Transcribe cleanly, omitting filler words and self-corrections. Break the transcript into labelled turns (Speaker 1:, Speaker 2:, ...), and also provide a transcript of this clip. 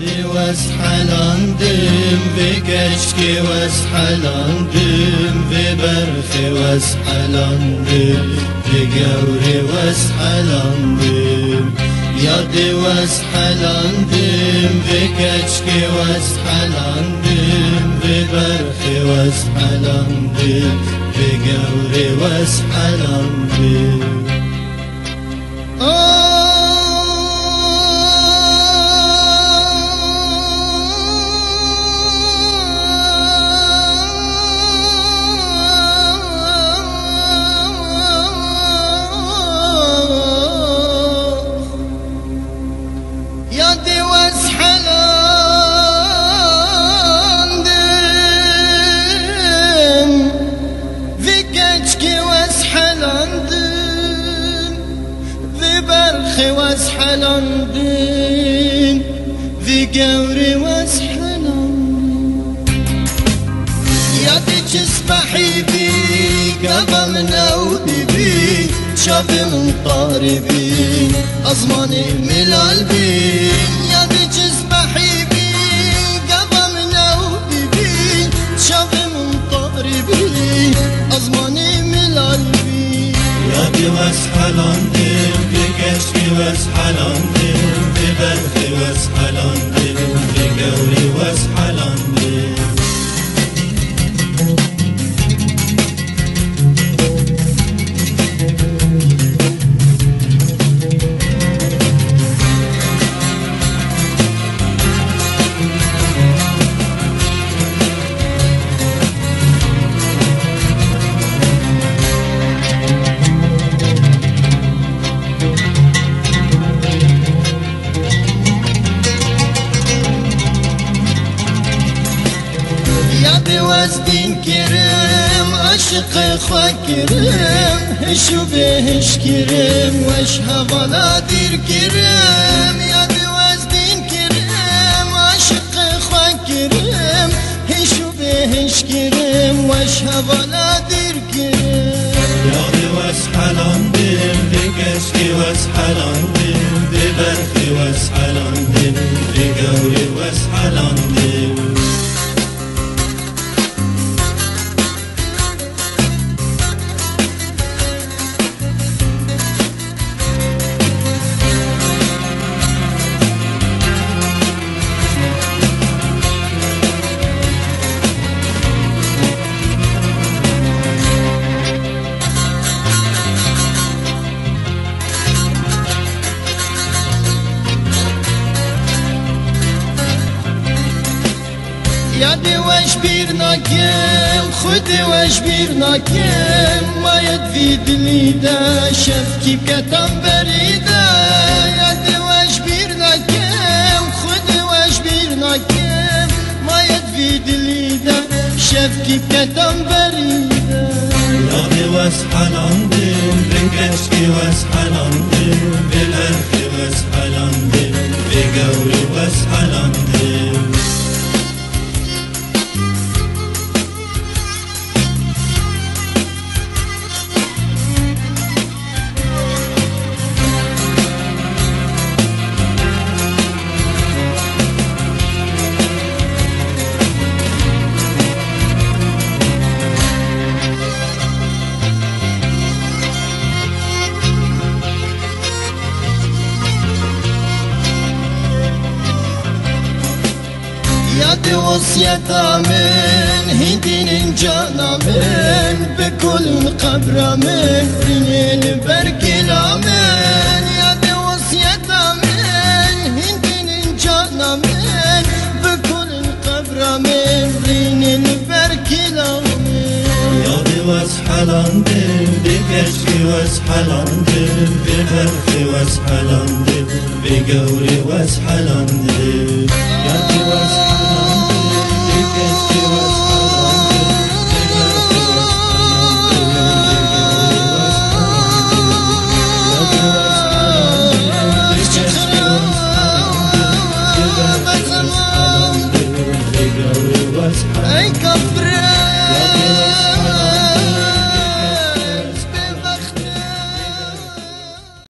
Speaker 1: يادي واسحلندم في كشكي واسحلندم في برخي واسحلندم في قوري واسحلندم يادي واسحلندم في كشكي واسحلندم في برخي واسحلندم في قوري واسحلندم
Speaker 2: يادي واسحلندم في كشكي واسحلندم في برخي واسحلندم في قوري واسحلندم يادي تسبحي بي قبل نودي بي شافي من طاربي أزماني ملال بي يادي تسبحي بي قبل نودي بي شافي من طاربي أزماني ملال بي
Speaker 1: يادي واسحلندم في كشكي واسحلندم في برخي واسحلندم في قوري واسحلندم
Speaker 2: يادي واسدين كريم عشق خوا كريم هشو بهش كريم وش هوالا دير كريم يادي واسدين كريم عشق خوا كريم هشو بهش كريم وش هوالا دير كريم
Speaker 1: يادي واسحلندم في كشكي واسحلندم في برخي واسحلندم في قوري واسحلندم
Speaker 2: يادي وش بيرناكم خدي وش بيرناكم ما يدفي دليدا شفكي بكتم بريدا يادي وش بيرناكم خدي وش بيرناكم ما يدفي دليدا شفكي بكتم بريدا
Speaker 1: يادي واسحلندم في كشكي واسحلندم في برخي واسحلندم في قوري واسحلندم
Speaker 2: يادي وصيتا من هدين جانا من بكل قبر من رينين بركلا من يادي وصيتا من هدين جانا من بكل قبر من رينين بركلا من
Speaker 1: يادي واسحلندم في كشكي واسحلندم في برخي واسحلندم في قوري واسحلندم يادي واسحلندم في كشكي